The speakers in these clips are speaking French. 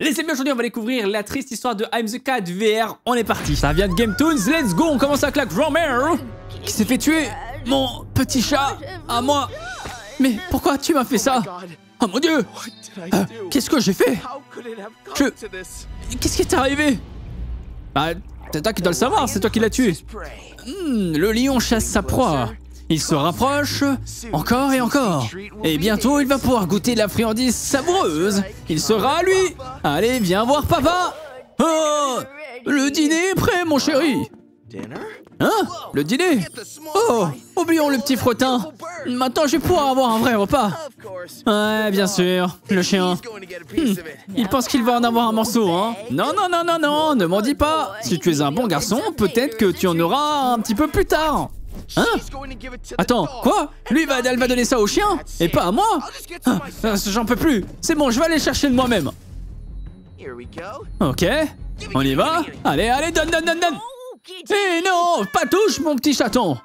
Les amis, aujourd'hui on va découvrir la triste histoire de I'm the Cat VR. On est parti. Ça vient de GameToons, let's go. On commence avec la grand-mère qui s'est fait tuer. Mon petit chat à moi. Mais pourquoi tu m'as fait ça? Oh mon Dieu. Qu'est-ce que j'ai fait? Qu'est-ce qui est arrivé? Bah, c'est toi qui dois le savoir, c'est toi qui l'as tué. Le lion chasse sa proie. Il se rapproche, encore et encore. Et bientôt, il va pouvoir goûter la friandise savoureuse. Il sera à lui. Allez, viens voir papa. Oh, le dîner est prêt, mon chéri. Hein? Le dîner? Oh, oublions le petit frottin. Maintenant, je vais pouvoir avoir un vrai repas. Ouais, bien sûr, le chien. Il pense qu'il va en avoir un morceau, hein? Non, non, non, non, non, ne m'en dis pas. Si tu es un bon garçon, peut-être que tu en auras un petit peu plus tard. Hein? Attends, quoi? Lui, elle va donner ça au chien? Et pas à moi? J'en peux plus. C'est bon, je vais aller chercher de moi-même. Ok, on y va? Allez, allez, donne, donne, donne, donne. Eh non, pas touche, mon petit chaton.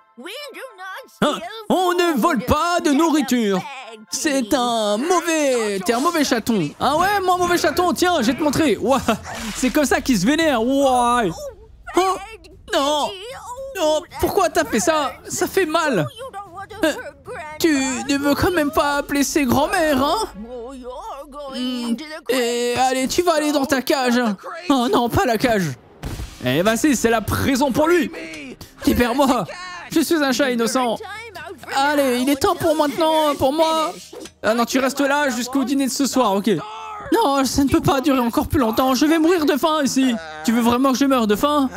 On ne vole pas de nourriture. C'est un mauvais... T'es un mauvais chaton. Ah ouais, moi, mauvais chaton, tiens, je vais te montrer. Ouah, c'est comme ça qu'il se vénère. Ouah. Oh, non. Oh, pourquoi t'as fait ça? Ça fait mal. Tu ne veux quand même pas appeler ses grands-mères, hein? Et allez, tu vas aller dans ta cage. Oh non, pas la cage. Eh vas-y, c'est la prison pour lui. Libère-moi. Je suis un chat innocent. Allez, il est temps pour maintenant, pour moi. Ah non, tu restes là jusqu'au dîner de ce soir, ok? Non, ça ne peut pas durer encore plus longtemps. Je vais mourir de faim ici. Tu veux vraiment que je meure de faim?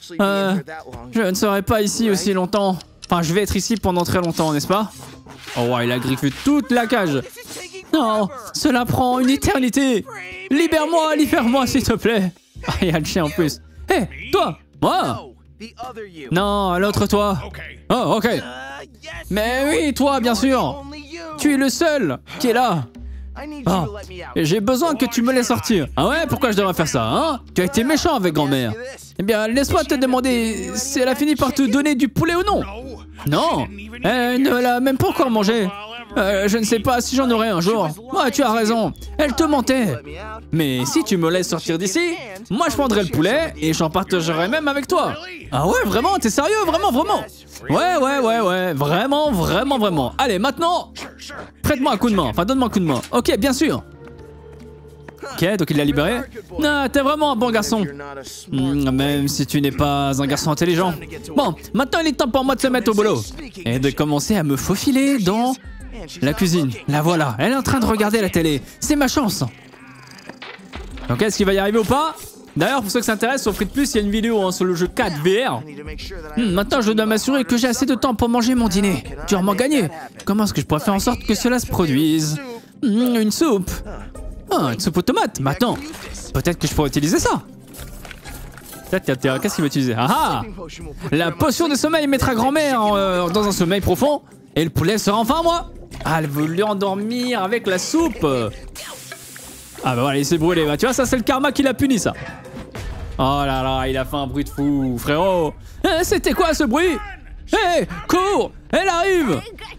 Je ne serai pas ici aussi longtemps. Enfin, je vais être ici pendant très longtemps, n'est-ce pas? Oh, ouais, il a griffé toute la cage. Non, cela prend une éternité. Libère-moi, s'il te plaît. Ah, il y a le chien en plus. Hé, hey, toi, moi? Non, l'autre toi. Oh, ok. Mais oui, toi, bien sûr. Tu es le seul qui est là. Oh, j'ai besoin que tu me laisses sortir. Ah ouais, pourquoi je devrais faire ça, hein? Tu as été méchant avec grand-mère. Eh bien, laisse-moi te demander si elle a fini par te donner du poulet ou non. Non, elle ne l'a même pas encore mangé. Je ne sais pas si j'en aurai un jour. Ouais, tu as raison. Elle te mentait. Mais si tu me laisses sortir d'ici, moi je prendrai le poulet et j'en partagerai même avec toi. Ah ouais, vraiment? T'es sérieux? Vraiment, vraiment? Ouais. Vraiment. Allez, maintenant, prête-moi un coup de main. Enfin, donne-moi un coup de main. Ok, bien sûr. Ok, donc il l'a libéré. Ah, t'es vraiment un bon garçon. Même si tu n'es pas un garçon intelligent. Bon, maintenant il est temps pour moi de se mettre au boulot. Et de commencer à me faufiler dans... la cuisine, la voilà, elle est en train de regarder la télé. C'est ma chance. Donc est-ce qu'il va y arriver ou pas? D'ailleurs, pour ceux qui s'intéressent, sur Free Plus, il y a une vidéo sur le jeu 4 VR. Maintenant, je dois m'assurer que j'ai assez de temps pour manger mon dîner. Durement gagné. Comment est-ce que je pourrais faire en sorte que cela se produise? Une soupe. Ah, une soupe aux tomates. Mais attends, peut-être que je pourrais utiliser ça. Qu'est-ce qu'il va utiliser? Ah, la potion de sommeil mettra grand-mère dans un sommeil profond. Et le poulet sera enfin à moi. Ah, elle veut lui endormir avec la soupe. Ah bah voilà, il s'est brûlé. Bah, tu vois, ça c'est le karma qui l'a puni, ça. Oh là là, il a fait un bruit de fou, frérot. C'était quoi ce bruit? Hé, cours. Elle arrive.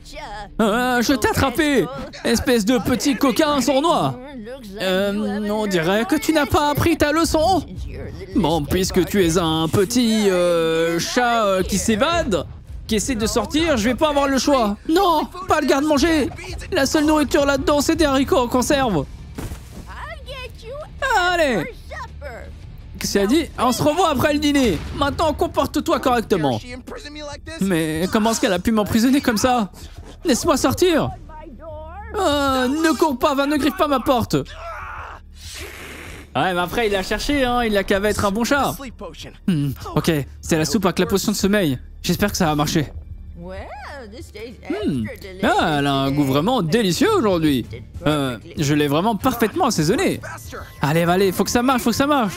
Je t'ai attrapé, espèce de petit coquin sournois. On dirait que tu n'as pas appris ta leçon. Bon, puisque tu es un petit chat qui s'évade, qui essaie de sortir, je vais pas avoir le choix. Non, pas le garde-manger. La seule nourriture là-dedans, c'est des haricots en conserve. Allez. Qu'est-ce qu'elle a dit? On se revoit après le dîner. Maintenant, comporte-toi correctement. Mais comment est-ce qu'elle a pu m'emprisonner comme ça? Laisse-moi sortir. Ne cours pas, ne griffe pas ma porte. Ouais, mais après, il l'a cherché, hein. Il a qu'à être un bon chat. Ok, c'est la soupe avec la potion de sommeil. J'espère que ça va marcher. Ah, elle a un goût vraiment délicieux aujourd'hui. Je l'ai vraiment parfaitement assaisonné. Allez, faut que ça marche,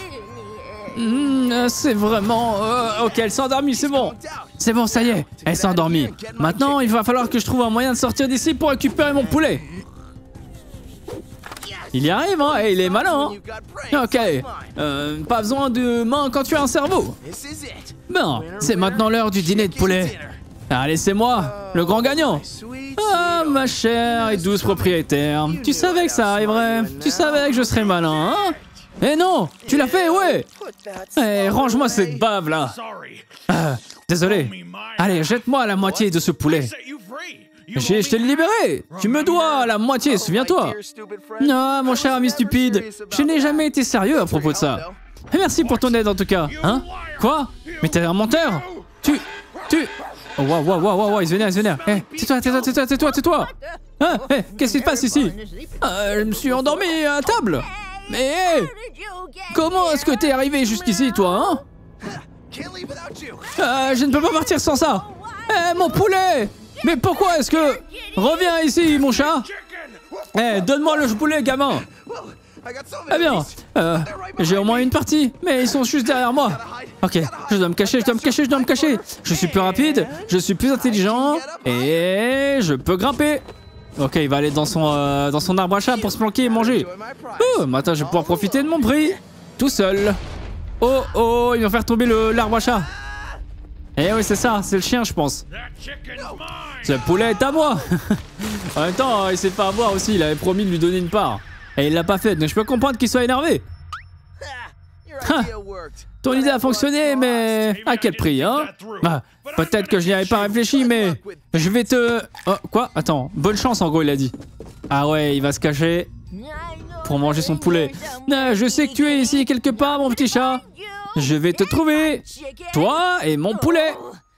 c'est vraiment... ok, elle s'est endormie, c'est bon. C'est bon, ça y est, elle s'est endormie. Maintenant, il va falloir que je trouve un moyen de sortir d'ici pour récupérer mon poulet. Il y arrive, hein, et il est malin, hein. Ok, pas besoin de main quand tu as un cerveau. Bon, c'est maintenant l'heure du dîner de poulet. Allez, c'est moi, le grand gagnant. Ah, ma chère et douce propriétaire. Tu savais que ça arriverait. Tu savais que je serais malin, hein? Eh non, tu l'as fait, ouais. Eh, range-moi cette bave là. Désolé. Allez, jette-moi la moitié de ce poulet. Je t'ai libéré. Tu me dois la moitié, souviens-toi. Non, mon cher ami stupide, je n'ai jamais été sérieux à propos de ça. Et merci pour ton aide en tout cas. Hein? Quoi? Mais t'es un menteur. Tu... Oh, wow, il se vénère. Eh, tais-toi. Hein? Eh, qu'est-ce qui se passe ici? Je me suis endormi à table. Mais hey, comment est-ce que t'es arrivé jusqu'ici, toi, hein? Je ne peux pas partir sans ça. Eh, mon poulet! Mais pourquoi est-ce que... Reviens ici, mon chat. Eh, donne-moi le poulet, gamin. Eh bien, j'ai au moins une partie, mais ils sont juste derrière moi. Ok, je dois me cacher. Je suis plus rapide, je suis plus intelligent, et je peux grimper. Ok, il va aller dans son arbre à chat pour se planquer et manger. Maintenant, je vais pouvoir profiter de mon prix, tout seul. Oh, il va faire tomber l'arbre à chat. Eh oui, c'est ça, c'est le chien, je pense. Ce poulet est à moi. En même temps, il s'est pas avoir aussi, il avait promis de lui donner une part. Et il l'a pas fait, donc je peux comprendre qu'il soit énervé. Ton idée a fonctionné, mais à quel prix, hein? Peut-être que je n'y avais pas réfléchi, mais je vais te... Oh, quoi? Attends, bonne chance en gros, il a dit. Ah ouais, il va se cacher pour manger son poulet. Je sais que tu es ici quelque part, mon petit chat. Je vais te trouver, toi et mon poulet.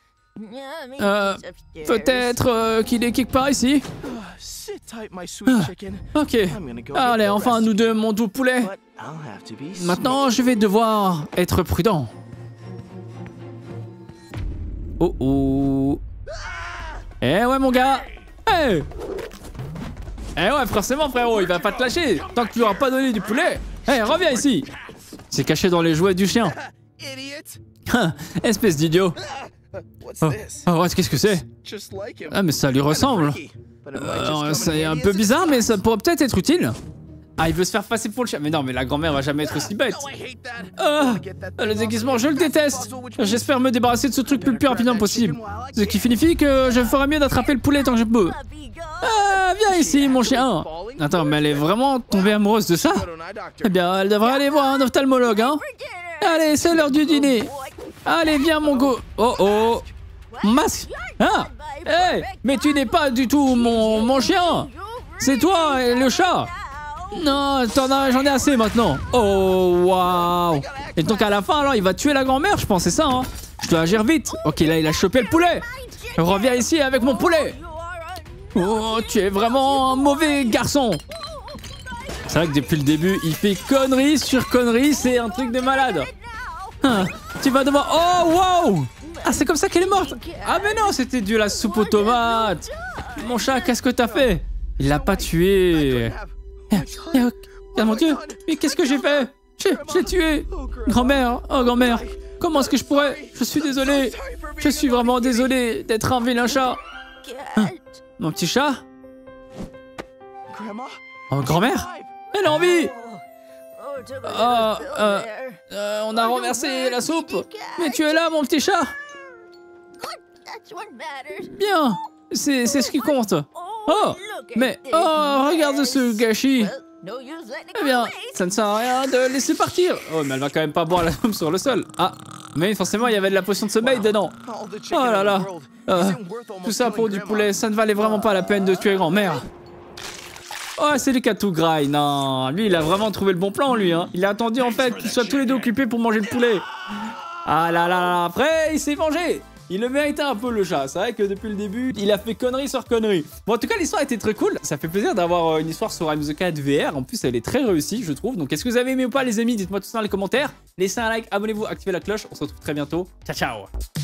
Peut-être qu'il est quelque part ici. Ok. Allez, enfin, nous deux, mon doux poulet. Maintenant, je vais devoir être prudent. Oh. Eh ouais, mon gars. Hey. Eh ouais, forcément, frérot, il va pas te lâcher tant que tu n'auras pas donné du poulet. Eh, reviens ici. C'est caché dans les jouets du chien. Espèce d'idiot. Oh, qu'est-ce que c'est? Ah, mais ça lui ressemble. C'est un peu bizarre, mais ça pourrait peut-être être utile. Ah, il veut se faire passer pour le chien. Mais non, mais la grand-mère va jamais être aussi bête. Le déguisement, je le déteste. J'espère me débarrasser de ce truc le plus rapidement possible. Ce qui signifie que je ferai mieux d'attraper le poulet tant que je peux. Viens ici, mon chien. Attends, mais elle est vraiment tombée amoureuse de ça? Eh bien, elle devrait aller voir un ophtalmologue, hein? Allez, c'est l'heure du dîner. Allez, viens, mon go. Oh. Masque. Hey, mais tu n'es pas du tout mon chien. C'est toi et le chat. Non, j'en ai assez maintenant. Oh, waouh. Et donc à la fin, alors, il va tuer la grand-mère, je pense, c'est ça, hein? Je dois agir vite. Ok, là, il a chopé le poulet. Reviens ici avec mon poulet. Oh, tu es vraiment un mauvais garçon. C'est vrai que depuis le début, il fait connerie sur connerie, c'est un truc de malade. Tu vas devoir... Oh, wow. Ah, c'est comme ça qu'elle est morte. Ah, mais non, c'était de la soupe aux tomates. Mon chat, qu'est-ce que t'as fait? Il l'a pas tué. Oh mon Dieu, mais qu'est-ce que j'ai fait? J'ai tué. Grand-mère, oh grand-mère, comment est-ce que je pourrais? Je suis désolé. Je suis vraiment désolé d'être un vilain chat. Mon petit chat? Oh, grand-mère? Elle a envie. On a renversé la soupe. Mais tu es là, mon petit chat. Bien, c'est ce qui compte. Oh, mais regarde ce gâchis. Eh bien, ça ne sert à rien de laisser partir. Oh, mais elle va quand même pas boire la soupe sur le sol. Ah, mais forcément, il y avait de la potion de sommeil dedans. Oh là là. Tout ça pour du poulet, ça ne valait vraiment pas la peine de tuer grand-mère. Oh, c'est lui qui a tout graille. Non, lui, il a vraiment trouvé le bon plan, lui. Hein. Il a attendu, en fait, qu'ils soient tous les deux occupés pour manger le poulet. Ah là là, après, il s'est vengé. Il le méritait un peu, le chat. C'est vrai que depuis le début, il a fait connerie sur connerie. Bon, en tout cas, l'histoire était très cool. Ça fait plaisir d'avoir une histoire sur I'm the Cat VR. En plus, elle est très réussie, je trouve. Donc, est-ce que vous avez aimé ou pas, les amis? Dites-moi tout ça dans les commentaires. Laissez un like, abonnez-vous, activez la cloche. On se retrouve très bientôt. Ciao, ciao.